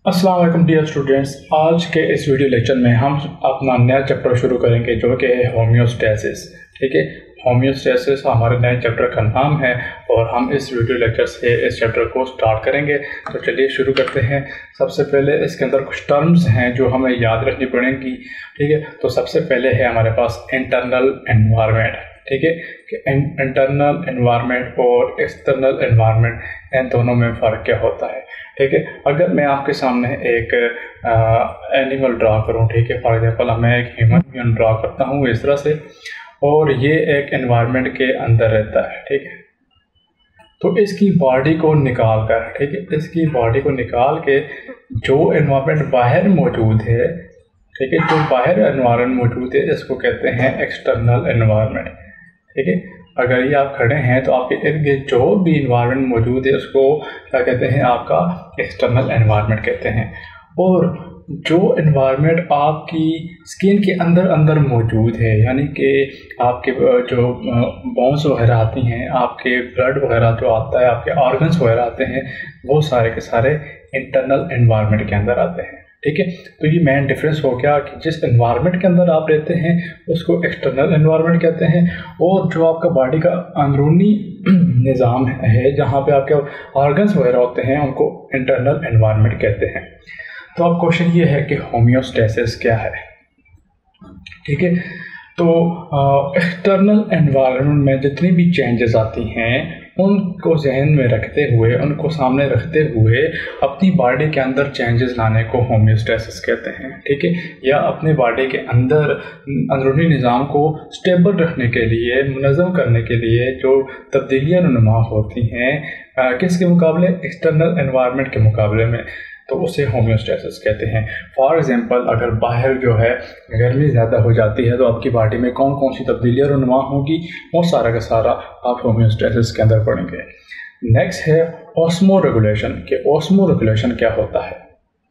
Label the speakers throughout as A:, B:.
A: अस्सलाम वालेकुम dear students. आज के इस वीडियो लेक्चर में हम अपना नया चैप्टर शुरू करेंगे जो कि है होम्योस्टेसिस। ठीक है, होम्योस्टेसिस हमारे नए चैप्टर का नाम है और हम इस वीडियो लेक्चर से इस चैप्टर को स्टार्ट करेंगे। तो चलिए शुरू करते हैं। सबसे पहले इसके अंदर कुछ टर्म्स हैं जो हमें याद रखनी पड़ेंगी। ठीक है, तो सबसे पहले है हमारे पास इंटरनल एनवायरनमेंट। ठीक है, कि इंटरनल एनवायरनमेंट और एक्सटर्नल एनवायरनमेंट इन दोनों में फ़र्क क्या होता है। ठीक है, अगर मैं आपके सामने एक एनिमल ड्रा करूं, ठीक है, फॉर एग्जांपल मैं एक ह्यूमन बीइंग ड्रा करता हूं इस तरह से, और ये एक एनवायरनमेंट के अंदर रहता है। ठीक है, तो इसकी बॉडी को निकाल कर, ठीक है, इसकी बॉडी को निकाल के जो एनवायरनमेंट बाहर मौजूद है, ठीक है, जो बाहर एनवायरनमेंट मौजूद है इसको कहते हैं एक्सटर्नल एनवायरनमेंट। ठीक है, अगर ये आप खड़े हैं तो आपके इर्द गिर्द जो भी इन्वायरमेंट मौजूद है उसको क्या कहते हैं, आपका एक्सटर्नल एनवायरनमेंट कहते हैं। और जो इन्वायरमेंट आपकी स्किन के अंदर अंदर मौजूद है, यानी कि आपके जो बोन्स वगैरह आती हैं, आपके ब्लड वगैरह जो आता है, आपके ऑर्गन्स वगैरह आते हैं, वो सारे के सारे इंटरनल एनवायरनमेंट के अंदर आते हैं। ठीक है, तो ये मेन डिफरेंस हो गया कि जिस एनवायरनमेंट के अंदर आप रहते हैं उसको एक्सटर्नल एनवायरनमेंट कहते हैं, और जो आपका बॉडी का अंदरूनी निज़ाम है जहाँ पे आपके ऑर्गन्स वगैरह होते हैं उनको इंटरनल एनवायरनमेंट कहते हैं। तो अब क्वेश्चन ये है कि होम्योस्टेसिस क्या है। ठीक है, तो एक्सटर्नल एनवायरनमेंट में जितनी भी चेंजेस आती हैं उनको जहन में रखते हुए, उनको सामने रखते हुए अपनी बॉडी के अंदर चेंजेस लाने को होम्योस्टेसिस कहते हैं। ठीक है, या अपने बॉडी के अंदर अंदरूनी निज़ाम को स्टेबल रखने के लिए, मुनज़्ज़म करने के लिए जो तब्दीलियाँ नुमा होती हैं किसके मुकाबले, एक्सटर्नल एनवायरनमेंट के मुकाबले में, तो उसे होम्योस्टेसिस कहते हैं। फॉर एग्जांपल अगर बाहर जो है गर्मी ज़्यादा हो जाती है तो आपकी बॉडी में कौन कौन सी तब्दीलियाँ रुनुमा होंगी, वो सारा का सारा आप होम्योस्टेसिस के अंदर पढ़ेंगे। नेक्स्ट है ऑस्मो रेगुलेशन, कि ऑस्मो रेगुलेशन क्या होता है।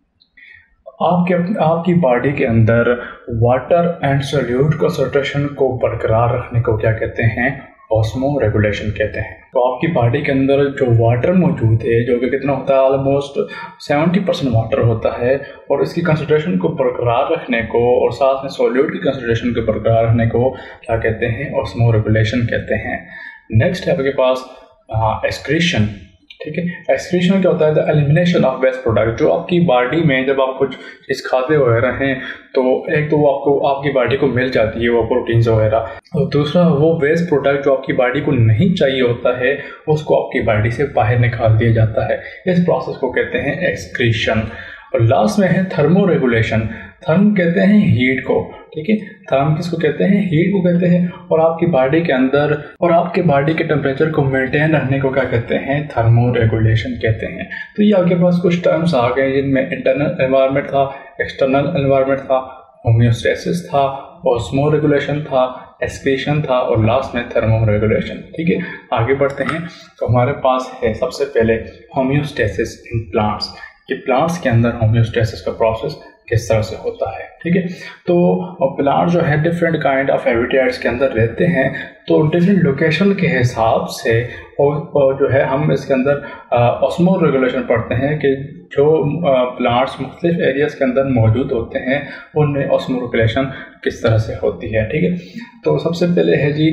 A: आपकी बॉडी के अंदर वाटर एंड सॉल्यूट कंसंट्रेशन को बरकरार रखने को क्या कहते हैं, ऑस्मो रेगुलेशन कहते हैं। तो आपकी बॉडी के अंदर जो वाटर मौजूद है, जो कि कितना होता है, ऑलमोस्ट 70% वाटर होता है, और इसकी कंसंट्रेशन को बरकरार रखने को और साथ में सॉल्यूट की कंसंट्रेशन को बरकरार रखने को क्या कहते हैं, ऑस्मो रेगुलेशन कहते हैं। नेक्स्ट है आपके पास एक्सक्रीशन। ठीक है, एक्सक्रीशन क्या होता है, the elimination of waste product. जो आपकी बॉडी में जब आप कुछ चीज़ खाते वगैरह हैं तो एक तो वो आपको आपकी बॉडी को मिल जाती है वो प्रोटीन्स वगैरह, और दूसरा वो वेस्ट प्रोडक्ट जो आपकी बॉडी को नहीं चाहिए होता है उसको आपकी बॉडी से बाहर निकाल दिया जाता है। इस प्रोसेस को कहते हैं एक्सक्रीशन। और लास्ट में है थर्मो रेगुलेशन। थर्म कहते हैं हीट को। ठीक है, थर्म किसको कहते हैं, हीट को कहते हैं। और आपकी बॉडी के अंदर और आपके बॉडी के टेम्परेचर को मेंटेन रखने को क्या कहते हैं, थर्मो रेगुलेशन कहते हैं। तो ये आपके पास कुछ टर्म्स आ गए जिनमें इंटरनल एनवायरनमेंट था, एक्सटर्नल एनवायरनमेंट था, होम्योस्टेसिस था, ऑस्मो रेगुलेशन था, एक्सक्रीशन था, और लास्ट में थर्मो रेगुलेशन। ठीक है, आगे बढ़ते हैं। तो हमारे पास है सबसे पहले होम्योस्टेसिस इन प्लांट्स, कि प्लांट्स के अंदर होम्योस्टेसिस का प्रोसेस किस तरह से होता है। ठीक है, तो प्लांट जो है डिफरेंट काइंड ऑफ हैबिटेट्स के अंदर रहते हैं, तो डिफरेंट लोकेशन के हिसाब से और जो है हम इसके अंदर ऑस्मो रेगुलेशन पढ़ते हैं कि जो प्लांट्स मुख्तलिफ एरियाज़ के अंदर मौजूद होते हैं उनमें ऑस्मो रेगुलेशन किस तरह से होती है। ठीक है, तो सबसे पहले है जी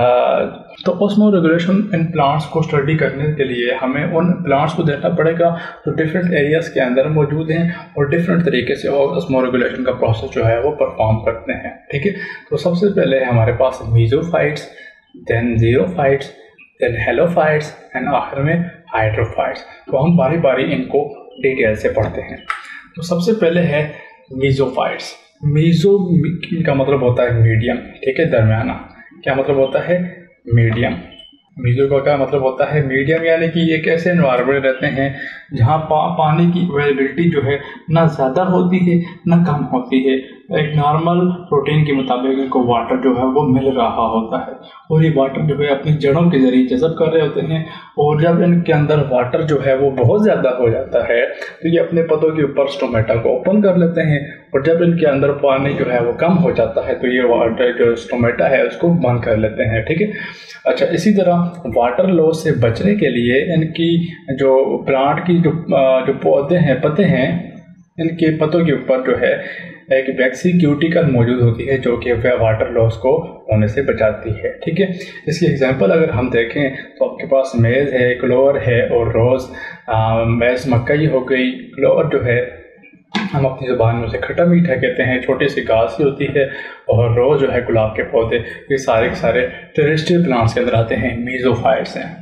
A: तो ऑस्मो रेगुलेशन इन प्लांट्स को स्टडी करने के लिए हमें उन प्लांट्स को देखना पड़ेगा जो डिफरेंट एरियाज़ के अंदर मौजूद हैं और डिफरेंट तरीके से ऑस्मो रेगुलेशन का प्रोसेस जो है वो परफॉर्म करते हैं। ठीक है, तो सबसे पहले हमारे पास mesophytes, then xerophytes, then halophytes and आखिर में हाइड्रोफाइट्स। तो हम बारी बारी इनको डिटेल से पढ़ते हैं। तो सबसे पहले है मीजोफाइट्स। मीजो का मतलब होता है मीडियम। ठीक है, दरमियाना। क्या मतलब होता है, मीडियम। मीजो का क्या मतलब होता है, मीडियम, यानी कि एक ऐसे एनवायरनमेंट रहते हैं जहाँ पानी की अवेलेबिलिटी जो है ना ज़्यादा होती है ना कम होती है। एक नॉर्मल प्रोटीन के मुताबिक इनको वाटर जो है वो मिल रहा होता है, और ये वाटर जो है अपनी जड़ों के जरिए जज़ब कर रहे होते हैं। और जब इनके अंदर वाटर जो है वो बहुत ज़्यादा हो जाता है तो ये अपने पौधों के ऊपर स्टोमेटा को ओपन कर लेते हैं, और जब इनके अंदर पानी जो है वो कम हो जाता है तो ये वाटर जो स्टोमेटा है उसको बंद कर लेते हैं। ठीक है, अच्छा, इसी तरह वाटर लॉस से बचने के लिए इनकी जो प्लांट की जो पौधे हैं, पत्ते हैं, इनके पत्तों के ऊपर जो है एक वैक्सी क्यूटिकल मौजूद होती है जो कि वाटर लॉस को होने से बचाती है। ठीक है, इसकी एग्जांपल अगर हम देखें तो आपके पास मेज़ है, क्लोवर है और रोज़। मेज़ मकई हो गई, क्लोवर जो है हम अपनी ज़ुबान में उसे खट्टा मीठा कहते हैं, छोटी सी घास ही होती है। और रोज़ जो है गुलाब के पौधे, ये सारे के सारे टेरेस्ट्रियल प्लांट्स के अंदर आते हैं, मीज़ोफाइट्स हैं।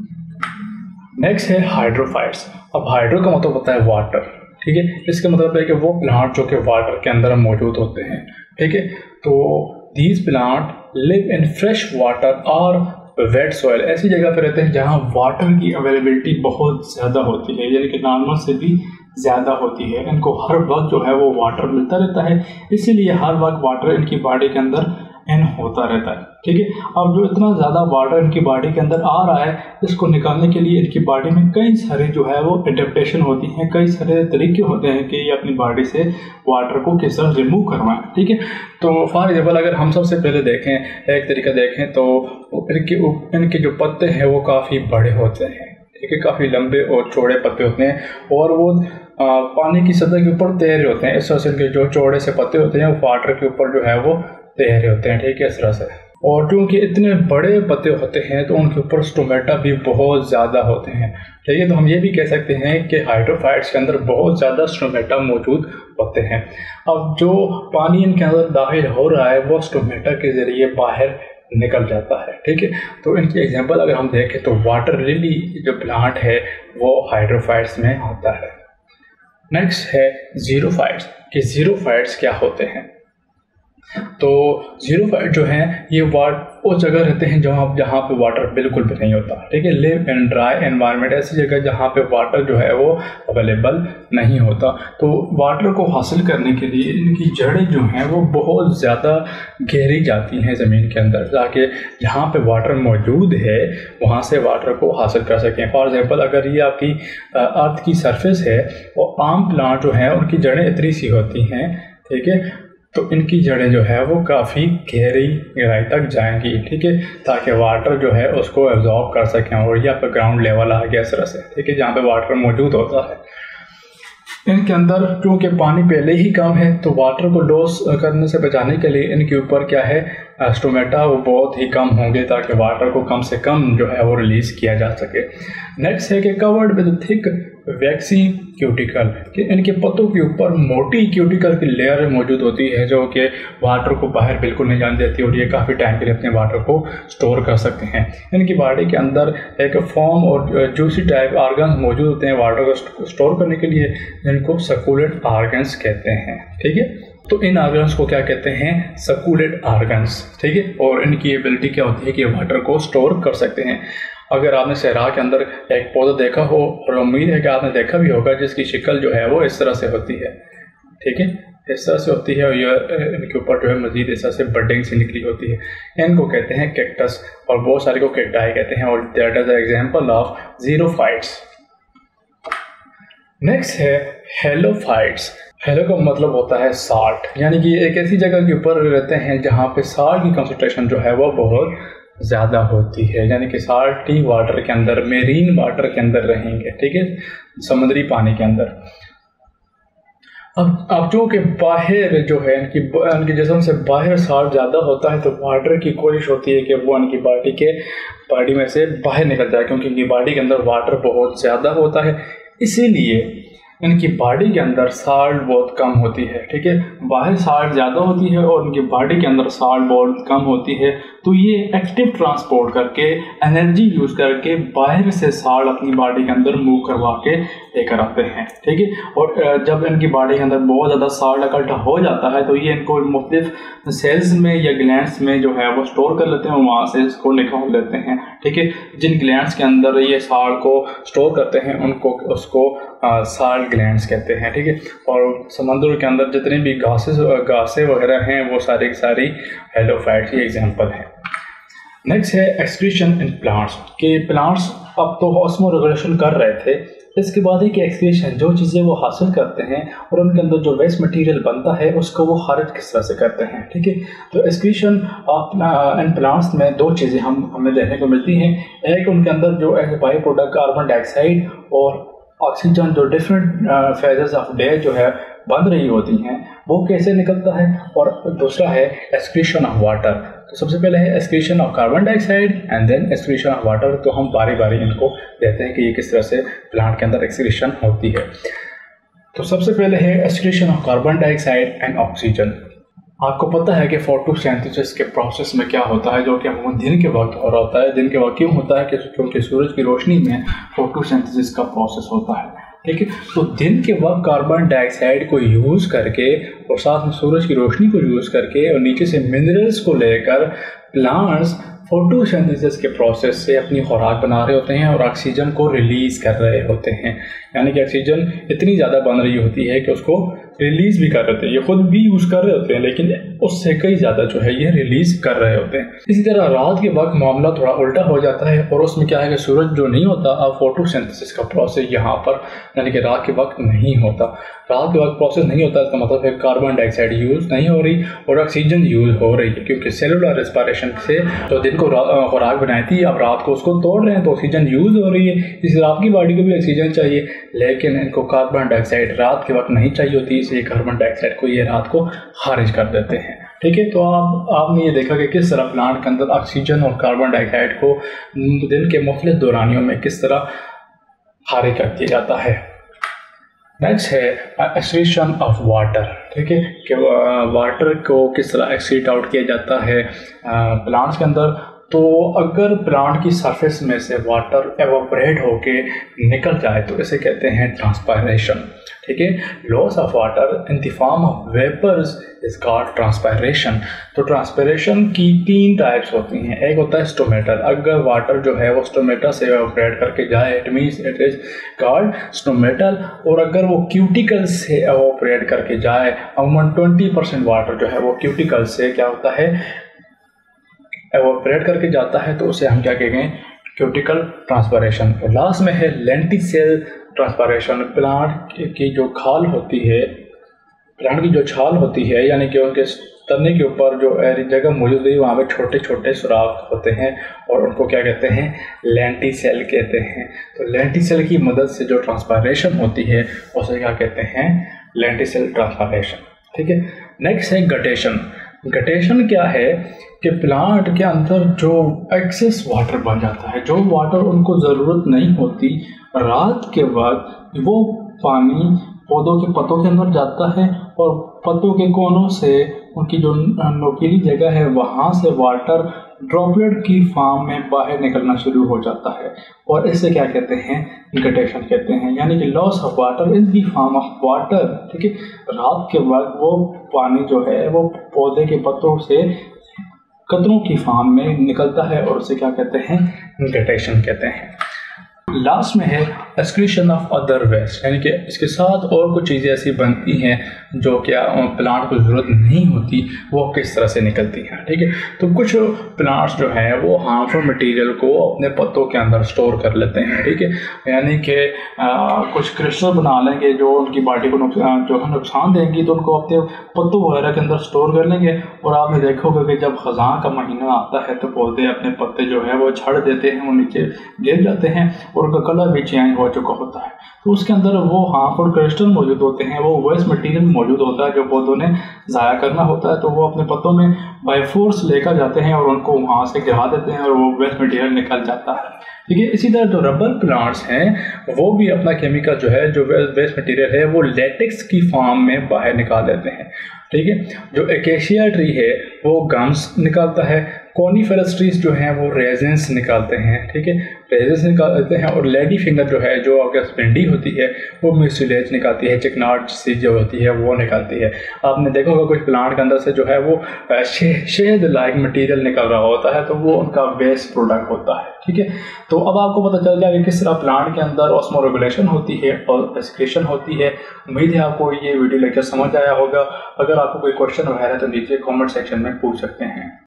A: नेक्स्ट है हाइड्रोफाइट्स। अब हाइड्रो का मतलब होता है वाटर। ठीक है, इसका मतलब है कि वो प्लांट जो कि वाटर के अंदर मौजूद होते हैं। ठीक है, तो these plant live in fresh water और वेट सॉइल, ऐसी जगह पर रहते हैं जहाँ वाटर की अवेलेबिलिटी बहुत ज़्यादा होती है, यानी कि नॉर्मल से भी ज़्यादा होती है। इनको हर वक्त जो है वो वाटर मिलता रहता है, इसीलिए हर वक्त वाटर इनकी बॉडी के अंदर इन होता रहता है। ठीक है, अब जो इतना ज़्यादा वाटर इनकी बॉडी के अंदर आ रहा है, इसको निकालने के लिए इनकी बॉडी में कई सारे जो है वो एडेप्टेशन होती हैं, कई सारे तरीके होते हैं कि ये अपनी बॉडी से वाटर को किस तरह रिमूव करवाएं। ठीक है, तो फॉर एग्जाम्पल अगर हम सबसे पहले देखें, एक तरीका देखें तो इनके जो पत्ते हैं वो काफ़ी बड़े होते हैं। ठीक है, काफ़ी लंबे और चौड़े पत्ते होते हैं और वो पानी की सतह के ऊपर तैर रहे होते हैं। इस तरह से इनके जो चौड़े से पत्ते होते हैं वो वाटर के ऊपर जो है वो तैर रहे होते हैं। ठीक है, इस तरह से। और क्योंकि इतने बड़े पत्ते होते हैं तो उनके ऊपर स्टोमेटा भी बहुत ज़्यादा होते हैं। ठीक है, तो हम ये भी कह सकते हैं कि हाइड्रोफाइट्स के अंदर बहुत ज़्यादा स्टोमेटा मौजूद होते हैं। अब जो पानी इनके अंदर दाखिल हो रहा है वो स्टोमेटा के ज़रिए बाहर निकल जाता है। ठीक है, तो इनकी एग्जांपल अगर हम देखें तो वाटर लिली जो प्लांट है वो हाइड्रोफाइट्स में आता है। नेक्स्ट है ज़ीरोफाइट्स, कि ज़ीरोफाइट्स क्या होते हैं। तो ज़ीरोफाइट जो हैं ये वो जगह रहते हैं जहाँ पे वाटर बिल्कुल भी नहीं होता। ठीक है, लिव इन ड्राई एनवायरनमेंट, ऐसी जगह जहाँ पे वाटर जो है वो अवेलेबल नहीं होता। तो वाटर को हासिल करने के लिए इनकी जड़ें जो हैं वो बहुत ज़्यादा गहरी जाती हैं ज़मीन के अंदर, ताकि जहाँ पे वाटर मौजूद है वहाँ से वाटर को हासिल कर सकें। फॉर एग्जांपल अगर ये आपकी अर्थ की सरफेस है और आम प्लांट जो हैं उनकी जड़ें इतनी सी होती हैं। ठीक है, तो इनकी जड़ें जो है वो काफ़ी गहरी गहराई तक जाएंगी। ठीक है, ताकि वाटर जो है उसको एब्जॉर्ब कर सकें। और यहाँ पर ग्राउंड लेवल आ गया इस तरह से। ठीक है, जहाँ पे वाटर मौजूद होता है इनके अंदर, क्योंकि पानी पहले ही कम है तो वाटर को लॉस करने से बचाने के लिए इनके ऊपर क्या है, स्टोमेटा वो बहुत ही कम होंगे ताकि वाटर को कम से कम जो है वो रिलीज़ किया जा सके। नेक्स्ट है कि covered with thick waxy cuticle, कि इनके पत्तों के ऊपर मोटी क्यूटिकल की लेयर मौजूद होती है जो कि वाटर को बाहर बिल्कुल नहीं जाने देती और ये काफ़ी टाइम के लिए अपने वाटर को स्टोर कर सकते हैं। इनकी बॉडी के अंदर एक फॉर्म और जूसी टाइप ऑर्गन्स मौजूद होते हैं वाटर को स्टोर करने के लिए, जिनको सकुलेट ऑर्गन्स कहते हैं। ठीक है, तो इन ऑर्गन्स को क्या कहते हैं, सकुलेट ऑर्गन्स। ठीक है, और इनकी एबिलिटी क्या होती है कि वाटर को स्टोर कर सकते हैं। अगर आपने सहरा के अंदर एक पौधा देखा हो, और उम्मीद है कि आपने देखा भी होगा, जिसकी शक्ल जो है वो इस तरह से होती है। ठीक है, इस तरह से होती है और ये इनके ऊपर जो है मजीद इस तरह से बडिंग सी निकली होती है। इनको कहते हैं कैक्टस और बहुत सारे को कैक्टाई कहते हैं, और that is example of xerophytes. Next है हेलोफाइट्स। हेलो का मतलब होता है साल्ट, यानी कि एक ऐसी जगह के ऊपर रहते हैं जहाँ पे साल्ट की कंसंट्रेशन जो है वो बहुत ज़्यादा होती है, यानी कि साल्टी वाटर के अंदर, मेरीन वाटर के अंदर रहेंगे। ठीक है, समुद्री पानी के अंदर। अब जो कि बाहर जो है इनकी जिस्म से बाहर साल्ट ज़्यादा होता है तो वाटर की कोशिश होती है कि वो इनकी बॉडी में से बाहर निकल जाए, क्योंकि इनकी बॉडी के अंदर वाटर बहुत ज़्यादा होता है, इसीलिए इनकी बॉडी के अंदर साल्ट बहुत कम होती है। ठीक है, बाहर साल्ट ज़्यादा होती है और इनकी बॉडी के अंदर साल्ट बहुत कम होती है, तो ये एक्टिव ट्रांसपोर्ट करके, एनर्जी यूज़ करके बाहर से साल्ट अपनी बॉडी के अंदर मूव करवा के लेकर आते हैं। ठीक है, और जब इनकी बॉडी के अंदर बहुत ज़्यादा साल्ट इकट्ठा हो जाता है तो ये इनको मुख्तलिफ सेल्स में या ग्लैंड्स में जो है वो स्टोर कर लेते हैं, वहाँ से इसको निकाल लेते हैं। ठीक है, जिन ग्लैंड्स के अंदर ये साल्ट को स्टोर करते हैं उसको साल्ट ग्लैंड्स कहते हैं। ठीक है, और समंदर के अंदर जितने भी घासें वगैरह हैं वो सारी की सारी हेलोफाइट्स की एग्जांपल हैं। नेक्स्ट है एक्सक्रीशन इन प्लांट्स, कि प्लांट्स अब तो ऑस्मो रेगुलेशन कर रहे थे, इसके बाद है कि एक्सक्रीशन, जो चीज़ें वो हासिल करते हैं और उनके अंदर जो वेस्ट मटेरियल बनता है उसको वो खारिज किस तरह से करते हैं। ठीक है, तो एक्सक्रीशन इन प्लांट्स में दो चीज़ें हमें देखने को मिलती हैं। एक, उनके अंदर जो बाई प्रोडक्ट कार्बन डाइऑक्साइड और ऑक्सीजन जो डिफरेंट फेजेस ऑफ डे जो है बन रही होती हैं वो कैसे निकलता है, और दूसरा है एक्सक्रीशन ऑफ वाटर। तो सबसे पहले है excretion of carbon dioxide and then excretion of water. तो हम बारी बारी इनको देखते हैं कि ये किस तरह से प्लांट के अंदर एक्सक्रीशन होती है। तो सबसे पहले है excretion of carbon dioxide and oxygen. आपको पता है कि फोटोसिंथेसिस के प्रोसेस में क्या होता है, जो कि अमूमन दिन के वक्त हो रहा होता है। दिन के वक्त क्यों होता है कि क्योंकि सूरज की रोशनी में फोटोसिंथेसिस का प्रोसेस होता है, ठीक है। तो दिन के वक्त कार्बन डाइऑक्साइड को यूज़ करके और साथ में सूरज की रोशनी को यूज़ करके और नीचे से मिनरल्स को लेकर प्लांट्स फोटोसिंथेसिस के प्रोसेस से अपनी खुराक बना रहे होते हैं और ऑक्सीजन को रिलीज़ कर रहे होते हैं। यानी कि ऑक्सीजन इतनी ज़्यादा बन रही होती है कि उसको रिलीज़ भी कर रहे होते हैं, ये खुद भी यूज़ कर रहे होते हैं, लेकिन उससे कई ज़्यादा जो है ये रिलीज़ कर रहे होते हैं। इसी तरह रात के वक्त मामला थोड़ा उल्टा हो जाता है और उसमें क्या है कि सूरज जो नहीं होता, अब फोटोसिंथेसिस का प्रोसेस यहाँ पर यानी कि रात के वक्त नहीं होता। रात के वक्त प्रोसेस नहीं होता, इसका मतलब है कार्बन डाइऑक्साइड यूज़ नहीं हो रही और ऑक्सीजन यूज़ हो रही है, क्योंकि सेलुलर रेस्पिरेशन से तो दिन को खुराक बनाई थी, अब रात को उसको तोड़ रहे हैं तो ऑक्सीजन यूज़ हो रही है। इसलिए आपकी बॉडी को भी ऑक्सीजन चाहिए, लेकिन इनको कार्बन डाइऑक्साइड रात के वक्त नहीं चाहिए होती, इसलिए कार्बन डाइऑक्साइड को ये रात को खारिज कर देते हैं, ठीक है। तो आपने ये देखा कि किस तरह प्लांट के अंदर ऑक्सीजन और कार्बन डाइऑक्साइड को दिन के मुख्तलिफ दौरानियों में किस तरह खारिज कर दिया जाता है। नेक्स्ट है एक्सक्रीशन ऑफ वाटर, ठीक है, कि वाटर को किस तरह एक्सक्रीट आउट किया जाता है प्लांट्स के अंदर। तो अगर प्लांट की सरफेस में से वाटर एवोपरेट होके निकल जाए तो इसे कहते हैं ट्रांसपायरेशन, ठीक है। Loss of water in the form of vapours is called transpiration. तो ट्रांसपायरेशन की 3 टाइप्स होती हैं। एक होता है स्टोमेटा, अगर वाटर जो है वो स्टोमेटा से एवोपरेट करके जाए it means it is called stomatal, और अगर वो क्यूटिकल से एवोपरेट करके जाए, अमूमन 20% वाटर जो है वो क्यूटिकल से क्या होता है एवोपरेट करके जाता है, तो उसे हम क्या कहेंगे क्यूटिकल ट्रांसपायरेशन। और लास्ट में है लेंटिसेल ट्रांसपायरेशन। प्लांट की जो खाल होती है, प्लांट की जो छाल होती है, यानी कि उनके तने के ऊपर जो जगह मौजूद है वहाँ पे छोटे छोटे सुराख होते हैं और उनको क्या कहते हैं लेंटिसेल कहते हैं। तो लेंटिसेल की मदद से जो ट्रांसपायरेशन होती है उसे क्या कहते हैं लेंटिसेल ट्रांसपायरेशन, ठीक है। नेक्स्ट है गटेशन। गटेशन क्या है कि प्लांट के अंदर जो एक्सेस वाटर बन जाता है, जो वाटर उनको ज़रूरत नहीं होती, रात के वक्त वो पानी पौधों के पत्तों के अंदर जाता है और पत्तों के कोनों से उनकी जो नोकीली जगह है वहाँ से वाटर ड्रॉपलेट की फॉर्म में बाहर निकलना शुरू हो जाता है और इसे क्या कहते हैं गटेशन कहते हैं, यानी कि loss of water in the form of water, ठीक है। रात के वक्त वो पानी जो है वो पौधे के पत्तों से कतरों की फॉर्म में निकलता है और उसे क्या कहते हैं गटेशन कहते हैं। लास्ट में है एक्सक्रीशन ऑफ अदर वेस्ट, यानी कि इसके साथ और कुछ चीज़ें ऐसी बनती हैं जो क्या प्लांट को ज़रूरत नहीं होती, वो किस तरह से निकलती हैं, ठीक है। तो कुछ प्लांट्स जो हैं वो हार्मफुल मटेरियल को अपने पत्तों के अंदर स्टोर कर लेते हैं, ठीक है। यानी कि कुछ क्रिस्टल बना लेंगे जो उनकी बॉडी को नुकसान देंगी, तो उनको अपने पत्तों वगैरह के अंदर स्टोर कर लेंगे। और आपने देखोगे कि जब ख़ज़ां का महीना आता है तो पौधे अपने पत्ते जो है वो छड़ देते हैं, वो नीचे गिर जाते हैं और उनका कलर भी चेंज हो चुका होता है। तो उसके अंदर वो हार्मफुल क्रिस्टल मौजूद होते हैं, वो वेस्ट मटेरियल मौजूद होता है जो पौधों ने ज़ाया करना होता है, तो वो अपने पत्तों में बाय फोर्स लेकर जाते हैं और उनको वहाँ से गिरा देते हैं और वो वेस्ट मटेरियल निकल जाता है, ठीक है। इसी तरह जो रबर प्लांट्स हैं वो भी अपना केमिकल जो है जो वेस्ट मटेरियल है वो लेटेक्स की फॉर्म में बाहर निकाल देते हैं, ठीक है। जो एकेशिया ट्री है वो गम्स निकालता है, कॉनीफेरस ट्रीज जो हैं वो रेजेंस निकालते हैं, ठीक है, रेजेंस निकालते हैं। और लेडी फिंगर जो है जो अगर स्पिंडी होती है वो म्यूसिलेज निकालती है, चिकनाट सी जो होती है वो निकालती है। आपने देखा होगा कुछ प्लांट के अंदर से जो है वो शहद लाइक मटेरियल निकल रहा होता है, तो वो उनका वेस्ट प्रोडक्ट होता है, ठीक है। तो अब आपको पता चल गया कि किस तरह प्लांट के अंदर ऑस्मो रेगुलेशन होती है और एक्सक्रीशन होती है। उम्मीद है आपको ये वीडियो लेक्चर समझ आया होगा। अगर आपको कोई क्वेश्चन वगैरह है तो नीचे कमेंट सेक्शन में पूछ सकते हैं।